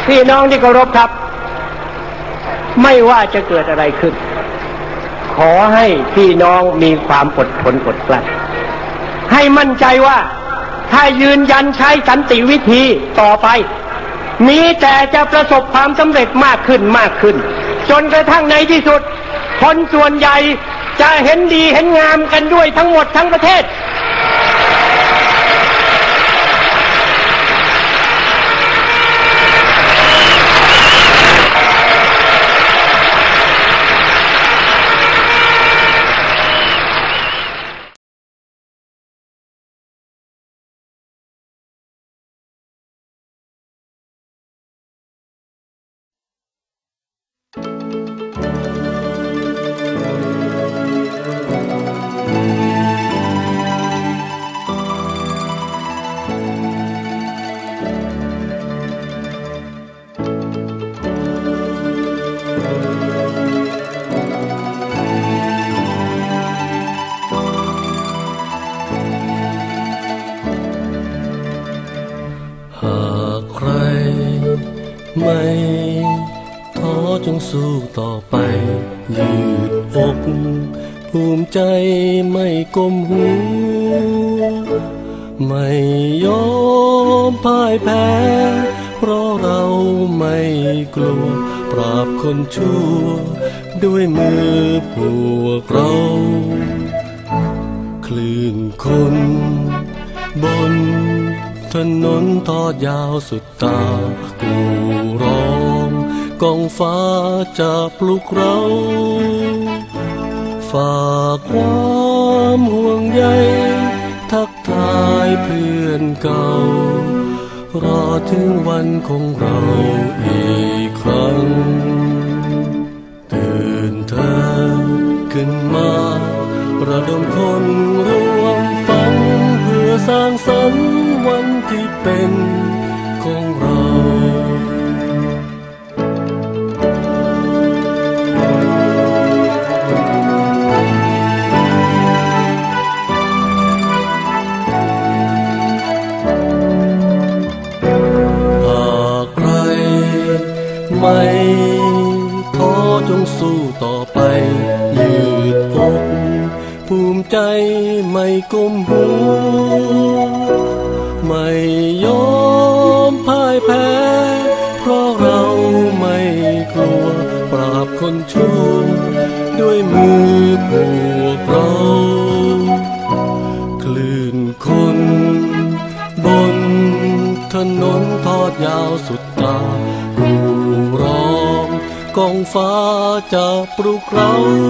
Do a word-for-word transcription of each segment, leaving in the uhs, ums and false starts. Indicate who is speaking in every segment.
Speaker 1: พี่น้องที่เคารพครับไม่ว่าจะเกิดอะไรขึ้นขอให้พี่น้องมีความอดทนอดกลั้นให้มั่นใจว่าถ้ายืนยันใช้สันติวิธีต่อไปมีแต่จะประสบความสำเร็จมากขึ้นมากขึ้นจนกระทั่งในที่สุดคนส่วนใหญ่จะเห็นดีเห็นงามกันด้วยทั้งหมดทั้งประเทศ
Speaker 2: ไม่ท้อจงสู้ต่อไปยืดอกภูมิใจไม่ก้มหัวไม่ยอมพ่ายแพ้เพราะเราไม่กลัวปราบคนชั่วด้วยมือพวกเราคลื่นคนบนถนนทอดยาวสุดตากูร้องกองฟ้าจะปลุกเราฝากความห่วงใยทักทายเพื่อนเก่ารอถึงวันของเราอีกครั้งตื่นเธอขึ้นมาระดมคนรวมฝันเพื่อสร้างสรรค์วันที่เป็นของเราหากใครไม่ท้อจงสู้ต่อไปยืดอกภูมิใจไม่ก้มหัวไม่ยอมพ่ายแพ้เพราะเราไม่กลัวปราบคนชั่วด้วยมือพวกเราคลื่นคนบนถนนทอดยาวสุดตากูร้องกองฟ้าจะปลุกเรา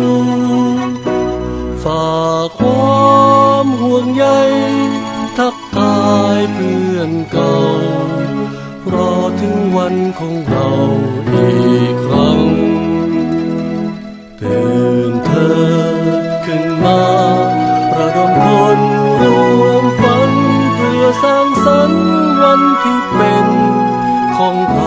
Speaker 2: ฝากความห่วงใยทักทายเพื่อนเก่ารอถึงวันของเราอีกครั้งตื่นเธอขึ้นมาระดมคนรวมฝันเพื่อสร้างสรรค์วันที่เป็นของเรา